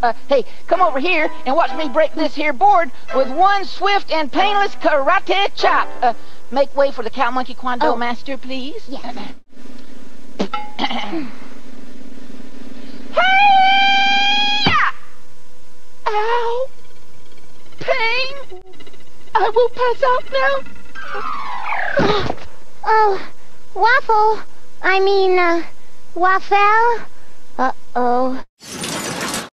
Hey, come over here and watch me break this here board with one swift and painless karate chop. Make way for the cow monkey Kwando master, please. Yes. Hey! Ow! Pain! I will pass out now. Oh, Waffle. I mean, Waffle. Uh-oh.